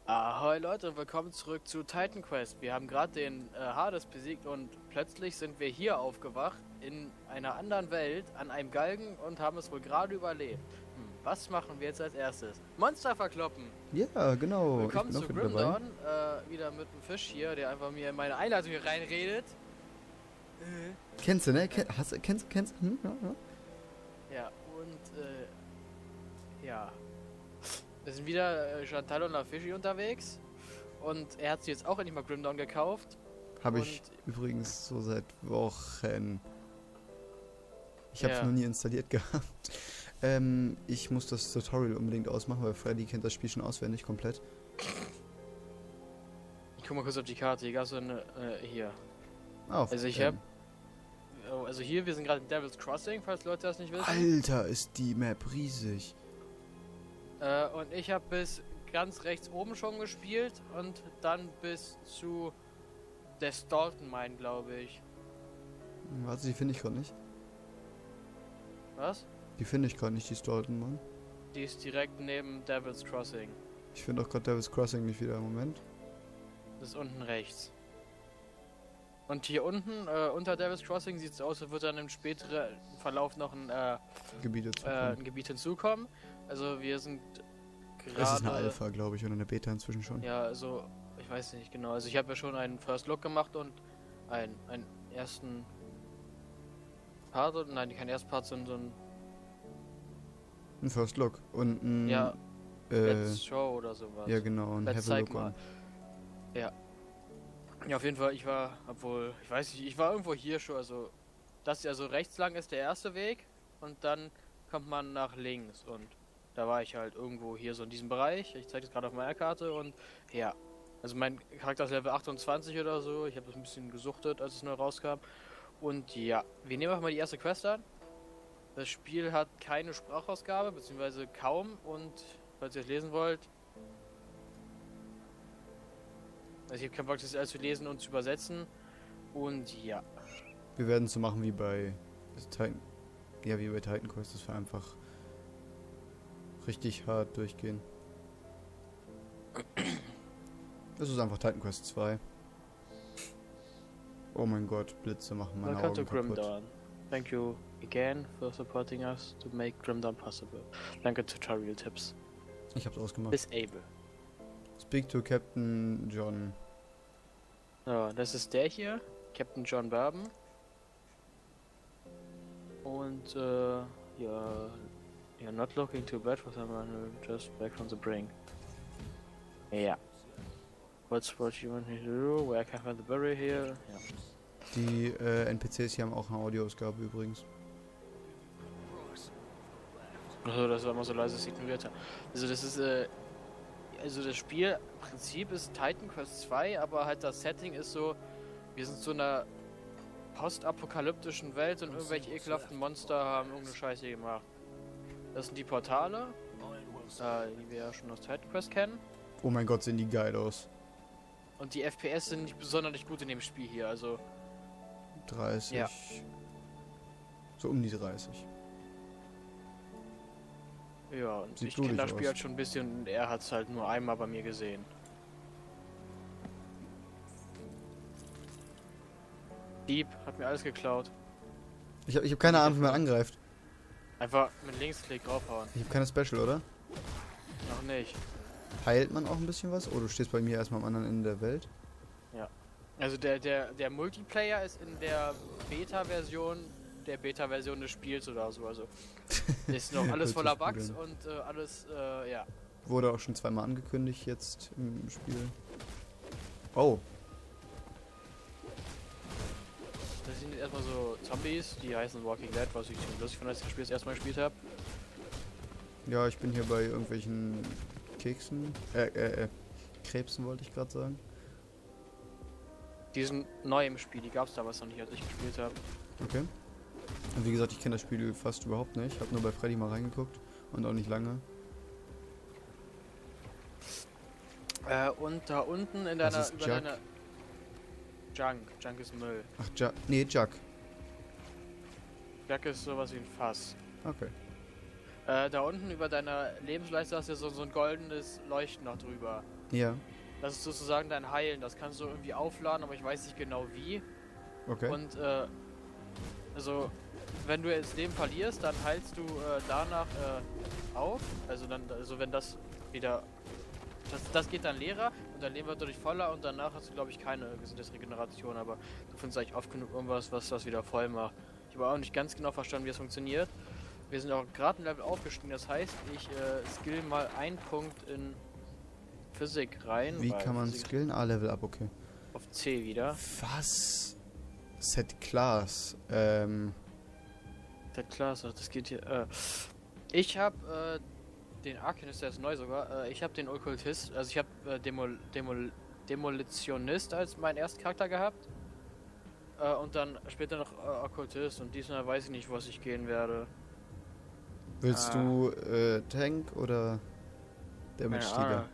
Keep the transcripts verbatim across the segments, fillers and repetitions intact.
Ahoi Leute und willkommen zurück zu Titan Quest. Wir haben gerade den äh, Hades besiegt und plötzlich sind wir hier aufgewacht in einer anderen Welt an einem Galgen und haben es wohl gerade überlebt. Hm, was machen wir jetzt als erstes? Monster verkloppen! Ja, genau. Willkommen ich bin zu auch wieder dabei. Grimdawn, äh, wieder mit einem Fisch hier, der einfach mir in meine Einleitung hier reinredet. Äh. Kennst du, ne? Ken hast du, kennst du, kennst du? Hm? Ja, ja. Ja, und äh, ja. Wir sind wieder äh, Chantal und LaFischi unterwegs. Und er hat sich jetzt auch endlich mal Grimdawn gekauft. Habe ich übrigens so seit Wochen. Ich habe es Ja. noch nie installiert gehabt. Ähm, ich muss das Tutorial unbedingt ausmachen, weil Freddy kennt das Spiel schon auswendig komplett. Ich guck mal kurz auf die Karte. Hier gab es so eine, äh, hier. Auf, Also ich ähm, hab, also hier, wir sind gerade in Devil's Crossing, falls Leute das nicht wissen. Alter, ist die Map riesig. Äh, und ich habe bis ganz rechts oben schon gespielt und dann bis zu der Stalton Mine, glaube ich. Warte, die finde ich gerade nicht. Was? Die finde ich gerade nicht, die Stalton, Mann. Die ist direkt neben Devil's Crossing. Ich finde auch gerade Devil's Crossing nicht wieder im Moment. Das ist unten rechts. Und hier unten, äh, unter Devil's Crossing, sieht es aus, als würde dann im späteren Verlauf noch ein, äh, Gebiete äh, zu ein Gebiet hinzukommen. Also wir sind gerade... Es ist eine Alpha, glaube ich, und eine Beta inzwischen schon. Ja, also, ich weiß nicht genau. Also ich habe ja schon einen First Look gemacht und einen, einen ersten Part, oder- nein, kein ersten Part, sondern so ein, Ein First Look und ein... ja, äh, Let's Show oder sowas. ja genau, ein Let's Have a zeig Look mal. on. Ja. Ja, auf jeden Fall, ich war, obwohl, ich weiß nicht, ich war irgendwo hier schon, also, das ja so rechts lang ist der erste Weg und dann kommt man nach links und da war ich halt irgendwo hier so in diesem Bereich. Ich zeige das gerade auf meiner Karte und ja, also mein Charakter ist Level achtundzwanzig oder so. Ich habe das ein bisschen gesuchtet, als es neu rauskam. Und ja, wir nehmen einfach mal die erste Quest an. Das Spiel hat keine Sprachausgabe, beziehungsweise kaum. Und falls ihr es lesen wollt, also ich habe keinen Bock, das alles zu lesen und zu übersetzen. Und ja. Wir werden es so machen wie bei Titan, ja wie bei Titan Quest, dass wir einfach richtig hart durchgehen. Das ist einfach Titan Quest zwei. Oh mein Gott, Blitze machen meine Welcome to Augen kaputt. Grimdawn. Thank you again for supporting us to make Grimdawn possible. Danke Tutorial Tipps. Ich hab's ausgemacht. Disable. Speak to Captain John. So, das ist der hier, Captain John Bourbon. Und äh, ja, you're not looking too bad for someone who just back from the brink. Ja. What's what you want me to do? Where can I find the berry here? Ja. Die äh, N P Cs hier haben auch eine Audioausgabe übrigens. Also das war immer so leise, das ignoriert hat. Also das ist äh, also das Spiel im Prinzip ist Titan Quest zwei, aber halt das Setting ist so, wir sind so in einer postapokalyptischen Welt und irgendwelche ekelhaften Monster haben irgendeine Scheiße gemacht. Das sind die Portale, äh, die wir ja schon aus Titan Quest kennen. Oh mein Gott, sehen die geil aus. Und die F P S sind nicht besonders gut in dem Spiel hier, also dreißig. Ja. So um die dreißig. ja, und Sieht ich kenne blutig das Spiel aus. halt schon ein bisschen und er hat es halt nur einmal bei mir gesehen. Dieb hat mir alles geklaut. Ich habe ich hab keine Ahnung, wie man angreift. Einfach mit Linksklick draufhauen. Ich habe keine Special, oder? Noch nicht. Heilt man auch ein bisschen was? Oh, du stehst bei mir erstmal am anderen Ende der Welt. Also der, der, der Multiplayer ist in der Beta-Version der Beta-Version des Spiels oder so. Also ist noch alles Hört voller sich gut Bugs an. und äh, alles, äh, ja. Wurde auch schon zweimal angekündigt jetzt im Spiel. Oh, Das sind jetzt erstmal so Zombies, die heißen Walking Dead, was ich ziemlich lustig fand, als ich das Spiel das erste Mal gespielt habe. ja, ich bin hier bei irgendwelchen Keksen. Äh, äh, äh, Krebsen wollte ich gerade sagen. Die sind neu im Spiel, die gab es damals noch nicht, als ich gespielt habe. Okay. Und wie gesagt, ich kenne das Spiel fast überhaupt nicht. Ich habe nur bei Freddy mal reingeguckt und auch nicht lange. Äh, und da unten in Was deiner, ist über Junk? deiner Junk, Junk ist Müll. Ach, Jack. Nee, Jack. Junk ist sowas wie ein Fass. Okay. Äh, da unten über deiner Lebensleiste hast du so, so ein goldenes Leuchten noch drüber. Ja. Das ist sozusagen dein Heilen. Das kannst du irgendwie aufladen, aber ich weiß nicht genau wie. Okay. Und äh, also wenn du das Leben verlierst, dann heilst du äh, danach äh, auf. Also dann, also wenn das wieder, das, das geht dann leerer und dein Leben wird dadurch voller und danach hast du, glaube ich, keine Gesundheitsregeneration. Aber du findest eigentlich oft genug irgendwas, was das wieder voll macht. Ich habe auch nicht ganz genau verstanden, wie es funktioniert. Wir sind auch gerade ein Level aufgestiegen, das heißt, ich äh, skill mal einen Punkt in Physik rein. Wie kann man Physik skillen? A-Level ab, okay. auf C wieder. Was? Set Class. Ähm. Der Klasse, das geht hier. Äh, ich habe äh, den Arcanist, der ist neu sogar. Äh, ich habe den Okkultist, also ich habe äh, Demol Demol Demolitionist als meinen ersten Charakter gehabt. Äh, und dann später noch äh, Okkultist und diesmal weiß ich nicht, was ich gehen werde. Willst ah. du äh, Tank oder Damage-Tiger?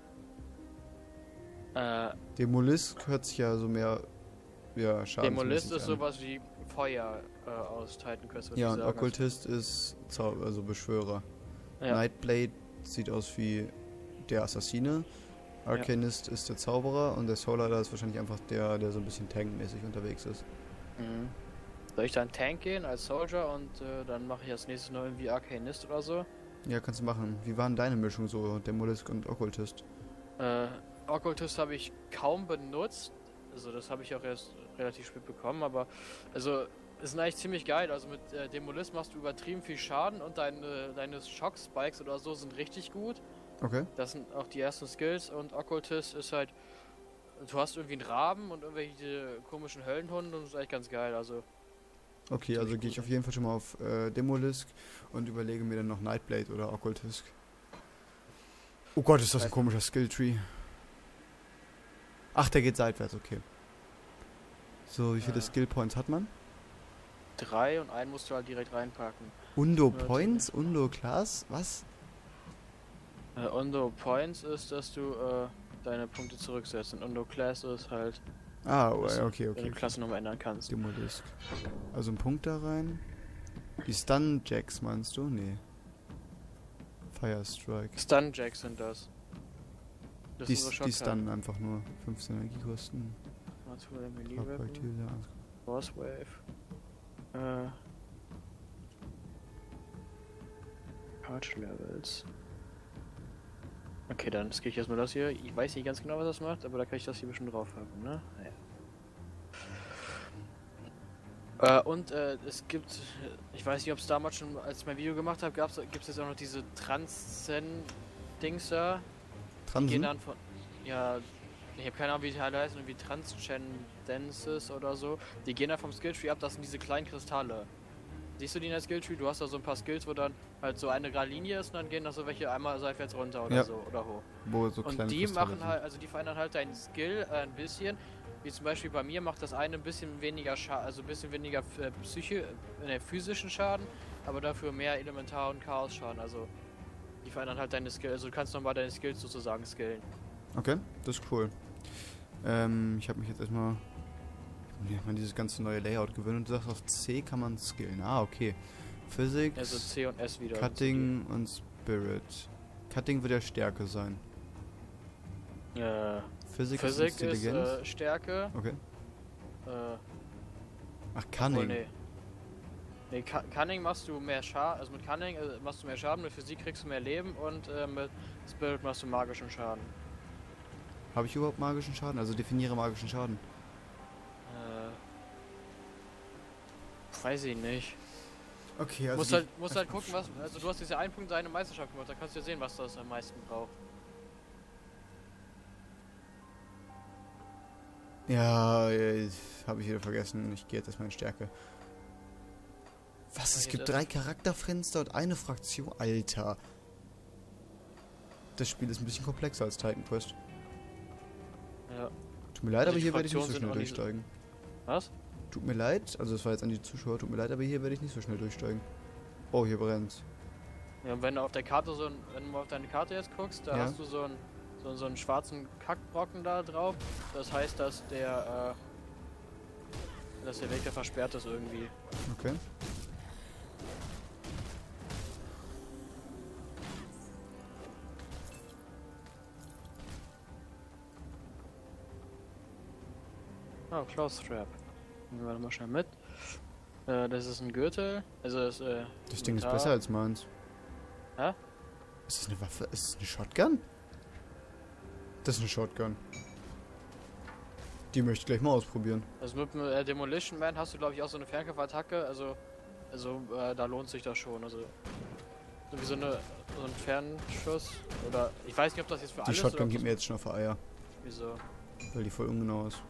Äh, Demolisk hört sich ja so mehr. Ja, Schaden. Demolist ist sowas wie Feuer äh, aus Titan Quest, würde Ja, ich und sagen. Okkultist ist Zau also Beschwörer. Ja. Nightblade sieht aus wie der Assassine. Arcanist ja. ist der Zauberer und der Soulrider ist wahrscheinlich einfach der, der so ein bisschen tankmäßig unterwegs ist. Mhm. Soll ich dann Tank gehen als Soldier und äh, dann mache ich als nächstes noch irgendwie Arcanist oder so? Ja, kannst du machen. Wie waren deine Mischung so, Demolisk und Okkultist? Äh, Okkultist habe ich kaum benutzt. Also das habe ich auch erst relativ spät bekommen, aber also es ist eigentlich ziemlich geil. Also mit äh, Demolisk machst du übertrieben viel Schaden und deine, deine Shock-Spikes oder so sind richtig gut. Okay. Das sind auch die ersten Skills und Okkultist ist halt, du hast irgendwie einen Raben und irgendwelche komischen Höllenhunde und das ist eigentlich ganz geil, also. Okay, also gehe ich auf jeden Fall schon mal auf äh, Demolisk und überlege mir dann noch Nightblade oder Okkultist. Oh Gott, ist das ein komischer Skilltree. Ach, der geht seitwärts, okay. So, wie viele Ja. Skill Points hat man? Drei und einen musst du halt direkt reinpacken. Undo Ja, Points? Undo Class? Was? Äh, Undo Points ist, dass du äh, deine Punkte zurücksetzt und Undo Class ist halt, Ah, oh, dass ja, du okay, okay. deine okay. Klasse nochmal ändern kannst. Demolisk. Also ein Punkt da rein. Die Stun Jacks meinst du? Nee. Fire Strike. Stun Jacks sind das. Das Die, sind so die Schockkarten. stunnen einfach nur. fünfzehn Energiekosten. Natural Melee Paar Weapon, Projektile. Force Wave. Äh. Arch Levels. Okay, dann skill ich erstmal das hier. Ich weiß nicht ganz genau, was das macht, aber da kann ich das hier bestimmt drauf haben, ne? Ja. Äh, und äh, es gibt, ich weiß nicht, ob es damals schon, als ich mein Video gemacht habe, gibt es jetzt auch noch diese Transcend-Dings da. Die gehen Transen? dann von, ja, ich habe keine Ahnung, wie die halt heißen, irgendwie Transcendences oder so. Die gehen dann vom Skilltree ab, das sind diese kleinen Kristalle. Siehst du die in der Skilltree? Du hast da so ein paar Skills, wo dann halt so eine gerade Linie ist und dann gehen da so welche einmal seitwärts runter oder Ja. so oder hoch. Wo so Und kleine die Kristalle machen sind. halt, also die verändern halt deinen Skill äh, ein bisschen. Wie zum Beispiel bei mir macht das eine ein bisschen weniger Schaden, also ein bisschen weniger äh, Psyche, äh, physischen Schaden, aber dafür mehr Elementar- und Chaos-Schaden. Also die verändern halt deine Skills, also du kannst nochmal deine Skills sozusagen skillen. Okay, das ist cool. Ähm, ich habe mich jetzt erstmal ja, an dieses ganze neue Layout gewöhnt und du sagst, auf C kann man skillen. Ah, okay. Physics, Also C und S wieder. Cutting und Spirit. Cutting wird ja Stärke sein. Äh, Physik, Physik ist ist Intelligenz. äh, Stärke. Okay. Äh, Ach, obwohl, Cunning. nee. Nee, Cu- Cunning machst du mehr Schaden, also mit Cunning äh, machst du mehr Schaden, mit Physik kriegst du mehr Leben und äh, mit Spirit machst du magischen Schaden. Habe ich überhaupt magischen Schaden? Also definiere magischen Schaden. Äh, weiß ich nicht. Okay, Du also musst die- halt, musst halt gucken, was. Also du hast jetzt ja einen Punkt deine Meisterschaft gemacht, da kannst du ja sehen, was das am meisten braucht. Ja, habe ich wieder vergessen. Ich gehe jetzt erstmal in Stärke. Was? Es Jetzt gibt erst- drei Charakterfenster und eine Fraktion. Alter. Das Spiel ist ein bisschen komplexer als Titan Quest. Ja. Tut mir leid, Also aber die hier werde ich nicht so Fraktionen sind schnell auch nicht so- durchsteigen. Was? Tut mir leid, also das war jetzt an die Zuschauer, tut mir leid, aber hier werde ich nicht so schnell durchsteigen. Oh, hier brennt's. Ja, und wenn du auf der Karte so ein, wenn du mal auf deine Karte jetzt guckst, da Ja. hast du so einen so, so einen schwarzen Kackbrocken da drauf. Das heißt, dass der äh, dass der Weg da versperrt ist irgendwie. Okay. Oh, Close Strap. Nehmen wir mal schnell mit. Äh, das ist ein Gürtel. Also das, äh, Das Ding ist Metall. besser als meins. Hä? Ist das eine Waffe? Ist das eine Shotgun? Das ist eine Shotgun. Die möchte ich gleich mal ausprobieren. Also mit dem äh, Demolition Man hast du, glaube ich, auch so eine Fernkampfattacke. Also, also äh, da lohnt sich das schon. Also so wie so, eine, so ein Fernschuss. Oder ich weiß nicht, ob das jetzt für Die alles Shotgun oder geht mir jetzt schon auf die Eier, wieso? weil die voll ungenau ist.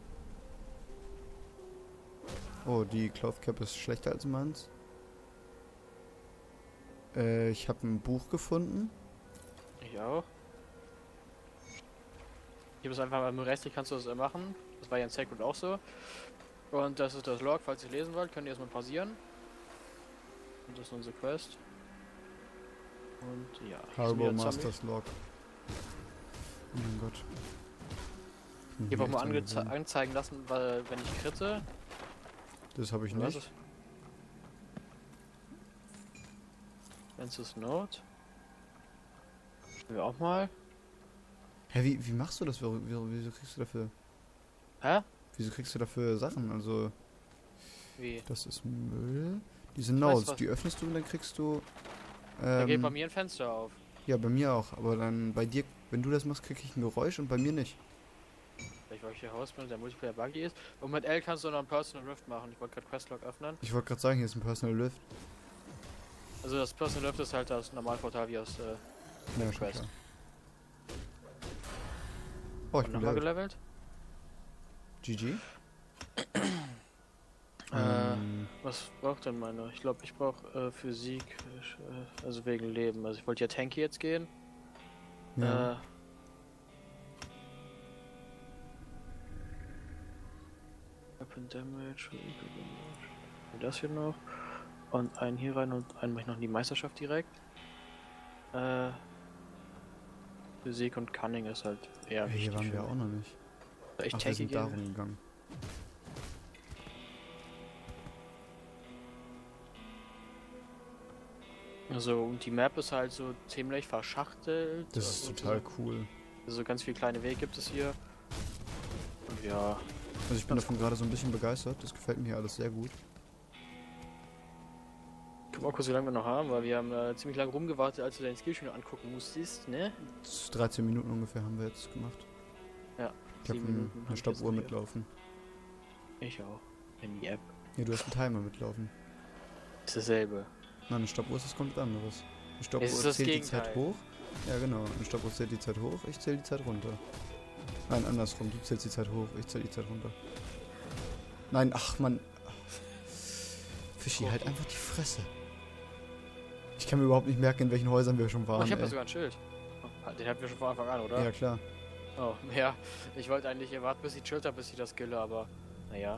Oh, die Cloth Cap ist schlechter als meins. Äh, ich habe ein Buch gefunden. Ich auch. Hier ist einfach beim Rest kannst du das äh, machen. Das war ja in Sacred auch so. Und das ist das Log, falls ihr lesen wollt, könnt ihr erstmal pausieren. Und das ist unsere Quest. Und ja. hier sind Harbor wieder Zombies. Masters Log. Oh mein Gott. Hm, Hier auch echt mal dran ange gesehen. anzeigen lassen, weil wenn ich kritte. Das habe ich Was nicht. ist? Fences Note. Nehmen wir auch mal. Hä, wie, wie machst du das? Wieso, wieso kriegst du dafür... Hä? Wieso kriegst du dafür Sachen? Also, Wie? das ist Müll. Diese weiß, Notes, was- die öffnest du und dann kriegst du... Da geht Ähm, bei mir ein Fenster auf. ja, bei mir auch. Aber dann bei dir, wenn du das machst, krieg ich ein Geräusch und bei mir nicht. Vielleicht weil ich hier Haus bin und der Multiplayer buggy ist. Und mit L kannst du noch einen Personal Rift machen. Ich wollte gerade Questlog öffnen. Ich wollte gerade sagen, hier ist ein Personal Lift. Also das Personal Rift ist halt das Normalportal wie aus äh, Ja, schon Quest. klar. Oh, ich bin nochmal level. gelevelt. G G. Äh, Ähm, was braucht denn meine? Ich glaube, ich brauche äh, Physik, äh, also wegen Leben. Also ich wollte ja Tanky jetzt gehen. ja. Äh, Weapon Damage, und das hier noch. Und einen hier rein und einen mache ich noch in die Meisterschaft direkt. Äh, Physik und Cunning ist halt eher Hey, wichtig. hier waren für wir mich. auch noch nicht. Soll ich Ach, wir Tanky sind gehen? darum gegangen. Also und die Map ist halt so ziemlich verschachtelt. Das ist und total so. cool. Also ganz viele kleine Wege gibt es hier. Und ja, Also ich bin davon gerade so ein bisschen begeistert. Das gefällt mir hier alles sehr gut. guck mal kurz, wie lange wir noch haben, weil wir haben äh, ziemlich lange rumgewartet, als du deinen Skill schon angucken musstest, ne? dreizehn Minuten ungefähr haben wir jetzt gemacht. Ja, Ich habe sieben Minuten hab eine ich Stoppuhr jetzt hier. mitlaufen. Ich auch. In die App. Ja, du hast einen Timer mitlaufen. Ist dasselbe. Nein, eine Stoppuhr ist was komplett anderes. Eine Stoppuhr Es ist das zählt die Gegenteil. Zeit hoch. Ja, genau. Eine Stoppuhr zählt die Zeit hoch, ich zähle die Zeit runter. Nein, andersrum. Du zählst die Zeit hoch, ich zähle die Zeit runter. Nein, ach man. Fischi, halt einfach die Fresse. Ich kann mir überhaupt nicht merken, in welchen Häusern wir schon waren. Oh, ich habe da ey. sogar ein Schild. Oh, den hatten wir schon von Anfang an, oder? Ja, klar. Oh, ja. Ich wollte eigentlich erwarten, bis ich chillt habe, bis ich das skille, aber naja.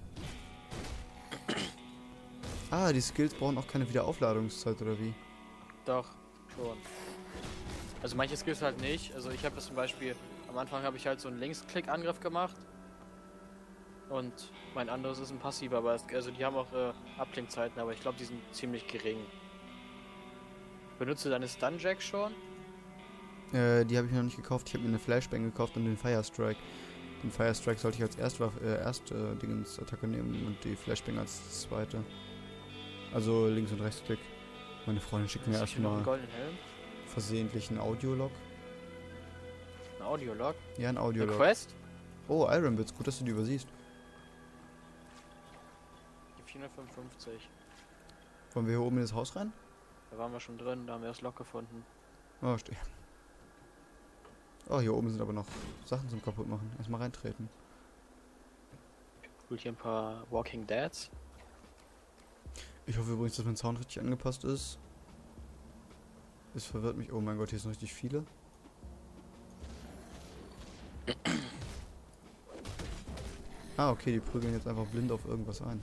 Ah, die Skills brauchen auch keine Wiederaufladungszeit, oder wie? Doch, schon. Also manche Skills halt nicht. Also ich habe das zum Beispiel, am Anfang habe ich halt so einen Linksklick-Angriff gemacht. Und mein anderes ist ein passiver, aber es, also die haben auch äh, Abklingzeiten, aber ich glaube, die sind ziemlich gering. Benutze deine Stun-Jack schon? Äh, die habe ich noch nicht gekauft. Ich habe mir eine Flashbang gekauft und den Firestrike. Den Firestrike sollte ich als Erstwaffe, äh, erst äh, Dingens-Attacke nehmen und die Flashbang als zweite. Also links und rechtsklick. Meine Freundin schickt mir Hast du hier noch einen erstmal goldenen Helm? versehentlich einen Audiolog. Ein Audiolog? Ja, ein Eine Audiolog. Quest? Oh, Iron Bits, gut, dass du die übersiehst. Die vierhundertfünfundfünfzig. Wollen wir hier oben in das Haus rein? Da waren wir schon drin, da haben wir das Log gefunden. Oh, ste Oh, hier oben sind aber noch Sachen zum Kaputtmachen. Erstmal reintreten. Holt hier ein paar Walking Deads. Ich hoffe übrigens, dass mein Sound richtig angepasst ist. Es verwirrt mich. Oh mein Gott, hier sind richtig viele. Ah, okay, die prügeln jetzt einfach blind auf irgendwas ein.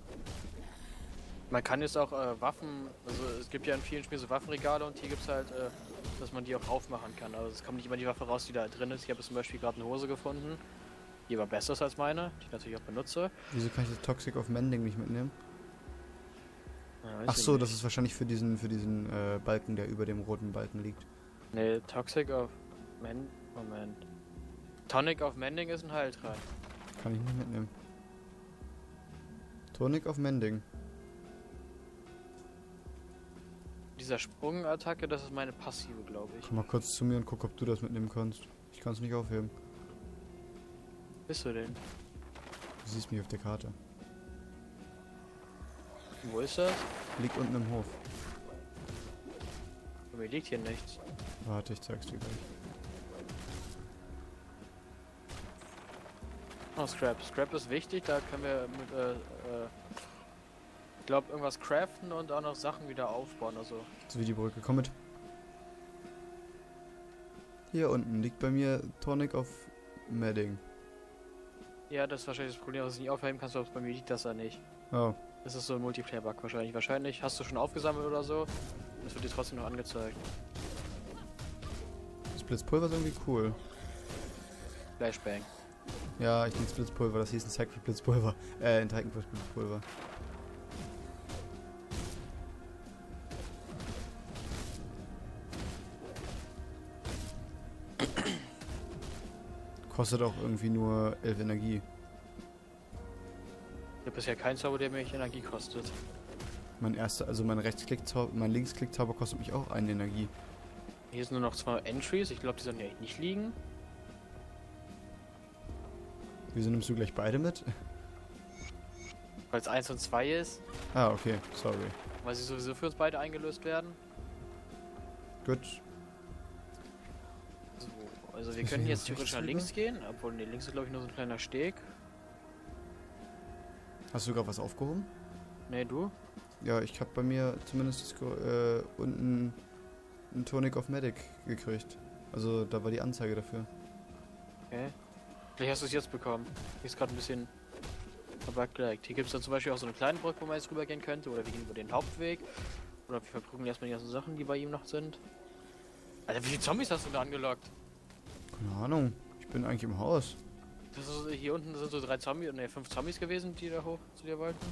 Man kann jetzt auch äh, Waffen, also es gibt ja in vielen Spielen so Waffenregale und hier gibt es halt, äh, dass man die auch aufmachen kann. Also es kommt nicht immer die Waffe raus, die da drin ist. Ich habe jetzt zum Beispiel gerade eine Hose gefunden, die war besser als meine, die ich natürlich auch benutze. Wieso kann ich das Toxic of Mending nicht mitnehmen? Ja, weiß Ach ich so, nicht. das ist wahrscheinlich für diesen für diesen äh, Balken, der über dem roten Balken liegt. Ne, Toxic of Men Moment. Tonic of Mending ist ein Heiltrank. Kann ich nicht mitnehmen. Tonic auf Mending. Dieser Sprungattacke, das ist meine passive, glaube ich. Komm mal kurz zu mir und guck, ob du das mitnehmen kannst. Ich kann es nicht aufheben. Wo bist du denn? Du siehst mich auf der Karte. Wo ist das? Liegt unten im Hof. Bei mir liegt hier nichts. Warte, ich zeig's dir gleich. Oh, Scrap. Scrap ist wichtig, da können wir mit, äh, äh, ich glaube, irgendwas craften und auch noch Sachen wieder aufbauen, also. So wie die Brücke. Komm mit. Hier unten liegt bei mir Tonic auf Medding. Ja, das ist wahrscheinlich das Problem, was du nicht aufheben kannst, aber bei mir liegt das da nicht. Oh. Das ist so ein Multiplayer-Bug wahrscheinlich. Wahrscheinlich hast du schon aufgesammelt oder so. Das wird dir trotzdem noch angezeigt. Das Blitzpulver ist irgendwie cool. Flashbang. Ja, ich nehme Blitzpulver, das hieß ein Sacred Blitzpulver. Äh, ein Titan Quest Blitzpulver. Kostet auch irgendwie nur elf Energie. Ich habe bisher keinen Zauber, der mich Energie kostet. Mein erster, also mein Rechtsklick-Zauber, mein Linksklick-Zauber kostet mich auch eine Energie. Hier sind nur noch zwei Entries, ich glaube, die sollen ja echt nicht liegen. Wieso nimmst du gleich beide mit? Weil es eins und zwei ist. Ah, okay, sorry. Weil sie sowieso für uns beide eingelöst werden. Gut. So, also wir Müssen können wir jetzt nach theoretisch nach rechts links gehen, obwohl ne, links ist glaube ich nur so ein kleiner Steg. Hast du sogar was aufgehoben? Ne, du? Ja, ich habe bei mir zumindest das, äh, unten einen Tonic of Medic gekriegt. Also da war die Anzeige dafür. Okay. Vielleicht hast du es jetzt bekommen. Hier ist gerade ein bisschen verbuggt. Hier gibt es dann zum Beispiel auch so eine kleine Brücke, wo man jetzt rübergehen könnte. Oder wir gehen über den Hauptweg. Oder wir verprügeln erstmal die ganzen Sachen, die bei ihm noch sind. Alter, wie viele Zombies hast du da angelockt? Keine Ahnung. Ich bin eigentlich im Haus. Das ist, hier unten sind so drei Zombies, ne, fünf Zombies gewesen, die da hoch zu dir wollten.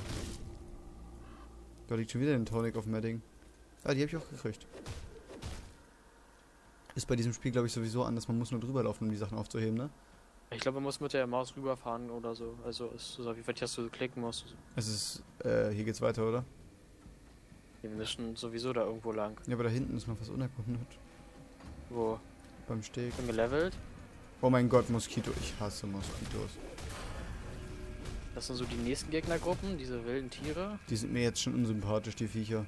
Da liegt schon wieder ein Tonic of Medding. Ah, die habe ich auch gekriegt. Ist bei diesem Spiel, glaube ich, sowieso anders. Man muss nur drüber laufen, um die Sachen aufzuheben, ne? Ich glaube, man muss mit der Maus rüberfahren oder so. Also, es ist auf jeden Fall, dass du klicken musst. Es ist, äh, hier geht's weiter, oder? Wir müssen sowieso da irgendwo lang. Ja, aber da hinten ist noch was unerkundet. Wo? Beim Steg. Bin gelevelt. Oh mein Gott, Moskito. Ich hasse Moskitos. Das sind so die nächsten Gegnergruppen, diese wilden Tiere. Die sind mir jetzt schon unsympathisch, die Viecher.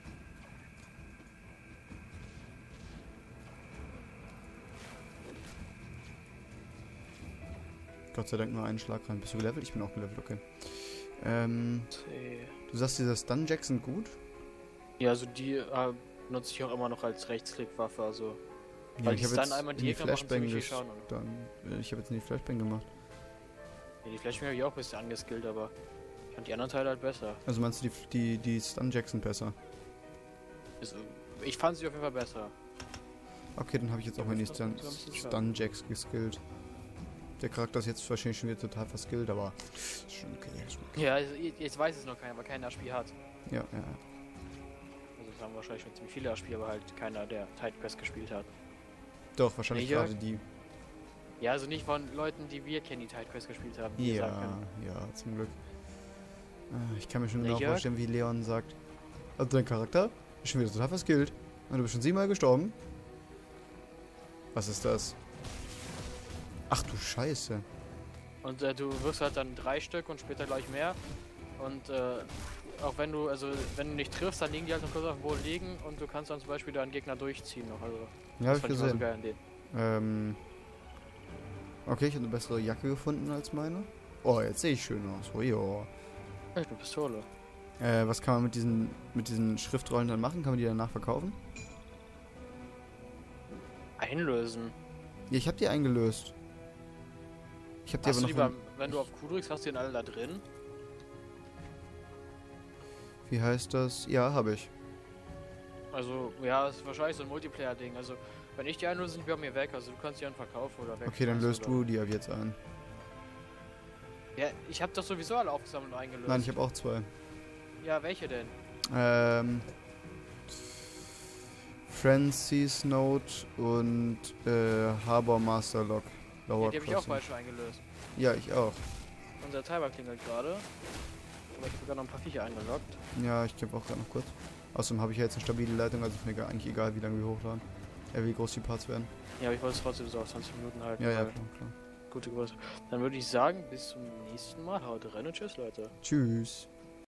Gott sei Dank nur einen Schlag rein. Bist du gelevelt? Ich bin auch gelevelt, okay. Ähm, du sagst, dieser Stun Jacks sind gut? Ja, also die äh, nutze ich auch immer noch als Rechtsklickwaffe, also. Ja, weil ich die habe Stun jetzt einmal in die die Gegner machen Flashbang ziemlich viel Schaden. dann, Ich habe jetzt in die Flashbang gemacht. Ja, die Flashbang habe ich auch ein bisschen angeskillt, aber ich fand die anderen Teile halt besser. Also meinst du, die, die, die Stun Jacks sind besser? Also, ich fand sie auf jeden Fall besser. Okay, dann habe ich jetzt Ja, auch meine das Stun, ist ein bisschen schade. Stun Jacks geskillt. Der Charakter ist jetzt wahrscheinlich schon wieder total verskillt, aber ist schon okay. Ist schon okay. Ja, also, jetzt weiß es noch keiner, weil keiner das Spiel hat. Ja, ja. Also das haben wahrscheinlich schon ziemlich viele das Spiel, aber halt keiner, der Titan Quest gespielt hat. Doch, wahrscheinlich Nee, Jörg? gerade die. Ja, also nicht von Leuten, die wir kennen, die Titan Quest gespielt haben. die Ja, sagen können. ja, zum Glück. Ah, Ich kann mir schon Nee, genau Jörg? vorstellen, wie Leon sagt. Also dein Charakter ist schon wieder total verskillt. Und du bist schon siebenmal gestorben. Was ist das? Ach du Scheiße. Und äh, du wirst halt dann drei Stück und später gleich mehr. Und äh, auch wenn du, also wenn du nicht triffst, dann liegen die halt noch kurz auf dem Boden liegen und du kannst dann zum Beispiel da einen Gegner durchziehen noch. Also Ja, hab das ich fand ich immer so gesehen. geil an denen. Ähm. Okay, ich habe eine bessere Jacke gefunden als meine. Oh, jetzt sehe ich schön aus. Oh ja. Echt eine Pistole. Äh, was kann man mit diesen mit diesen Schriftrollen dann machen? Kann man die danach verkaufen? Einlösen. Ja, ich habe die eingelöst. Ich habe die Hast aber du noch. die beim, wenn du auf Q drückst, hast du den alle da drin? Wie heißt das? Ja, habe ich. Also, ja, das ist wahrscheinlich so ein Multiplayer-Ding. Also, wenn ich die einlöse, sind die bei mir weg. Also, du kannst die dann verkaufen oder weg. Okay, dann löst du die ab jetzt ein. Ja, ich habe doch sowieso alle aufgesammelt und eingelöst. Nein, ich habe auch zwei. Ja, welche denn? Ähm. Francis Note und äh, Harbor Master Lock. Lower Ja, die habe ich auch Crossing. bald schon eingelöst. Ja, ich auch. Unser Timer klingelt gerade. Aber ich habe sogar noch ein paar Viecher eingeloggt. Ja, ich kämpfe auch gerade noch kurz. Außerdem habe ich ja jetzt eine stabile Leitung, also ist mir gar- eigentlich egal, wie lange wir hochladen. Äh, wie groß die Parts werden. Ja, aber ich wollte es trotzdem so auf zwanzig Minuten halten. Ja, ja, weil klar, klar. Gute Größe. Dann würde ich sagen, bis zum nächsten Mal. Haut rein und tschüss, Leute. Tschüss.